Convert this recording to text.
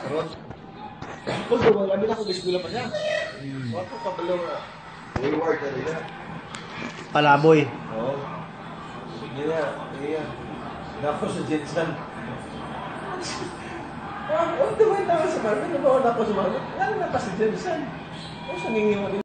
karon. Kung wala nila ko biskwela pa siya. Wato pa balo. Reward na nila. Palaboy. Oo. Iya. Nako sa Jensen. Oh, diba yung tama sa Marvin? Nabawa na ako sa Marvin. Ano na pa si Jensen? O, sa ngingiwan